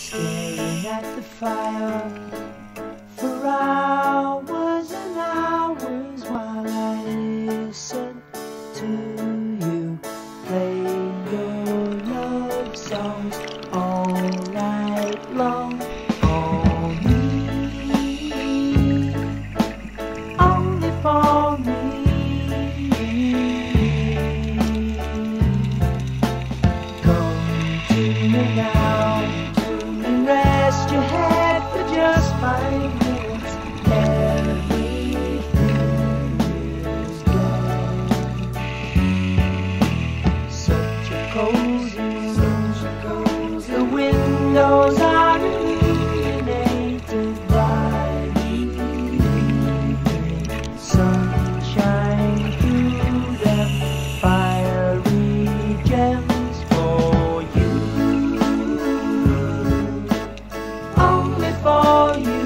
staring at the fire for hours and hours while I listen to you play your love songs all night long. Only for me. Come to me now and rest your head for just 5 minutes. Everything is gone. Such a cozy room. The windows are illuminated by the evening sunshine through them, fiery gems for you, only for you.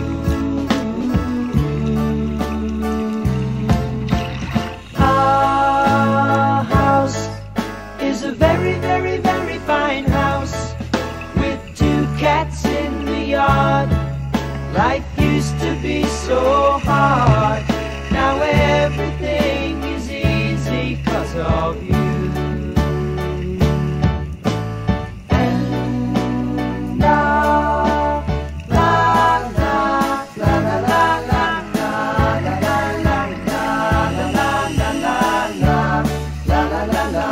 Our house is a very, very, very fine house with 2 cats in the yard. Life used to be so hard, now everything is easy 'cause of you. And la la la la la la la la la la la la la la la la la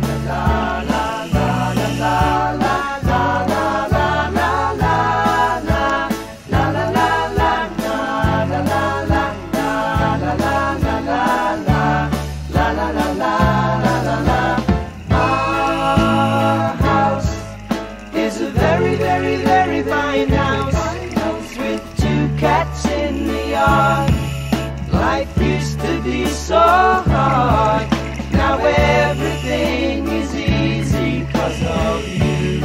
very, very, very fine house with 2 cats in the yard. Life used to be so hard, now everything is easy 'cause of you.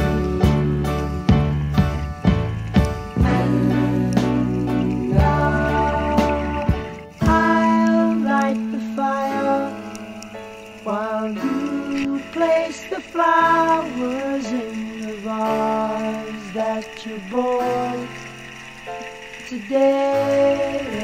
And I'll light the fire while you place the flowers in the vase that you bought today.